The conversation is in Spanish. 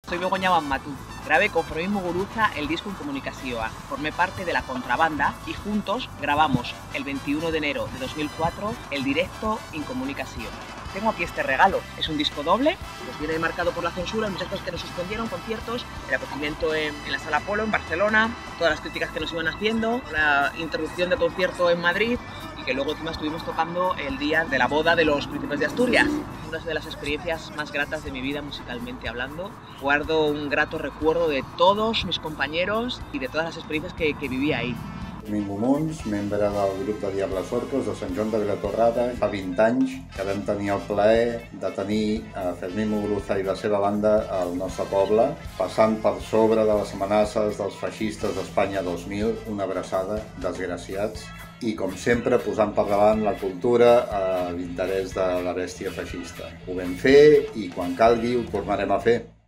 Soy Begoña Bammatú. Grabé con Fermín Muguruza el disco Incomunicación. Formé parte de la contrabanda y juntos grabamos el 21 de enero de 2004 el directo Incomunicación. Tengo aquí este regalo, es un disco doble, pues viene marcado por la censura, muchas cosas que nos suspendieron, conciertos, el acogimiento en la Sala Apolo, en Barcelona, todas las críticas que nos iban haciendo, la interrupción de concierto en Madrid y que luego encima estuvimos tocando el día de la boda de los príncipes de Asturias. Una de las experiencias más gratas de mi vida musicalmente hablando. Guardo un grato recuerdo de todos mis compañeros y de todas las experiencias que viví ahí. Fermín Mumuns, membre del grup de Diables Orcos de Sant Joan de Vilatorrada. Fa 20 anys que vam tenir el plaer de tenir Fermín Muguruza i la seva banda al nostre poble, passant per sobre de les amenaces dels feixistes d'Espanya 2000, una abraçada, desgraciats, i com sempre posant per davant la cultura a l'interès de la bèstia feixista. Ho vam fer i quan calgui ho tornarem a fer.